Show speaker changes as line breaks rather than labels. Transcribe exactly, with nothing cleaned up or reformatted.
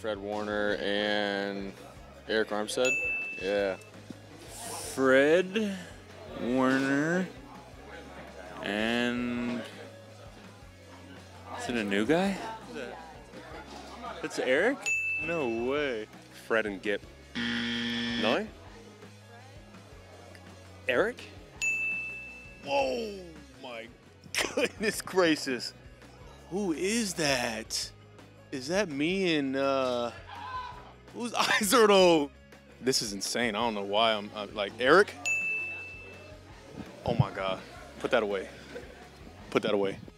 Fred Warner and Eric Armstead. Yeah.
Fred Warner and is it a new guy? It's Eric? No way.
Fred and Gip. No? Eric?
Whoa, my goodness gracious. Who is that? Is that me and, uh, whose eyes are those? This is insane. I don't know why I'm, I'm like, Eric? Oh my God. Put that away. Put that away.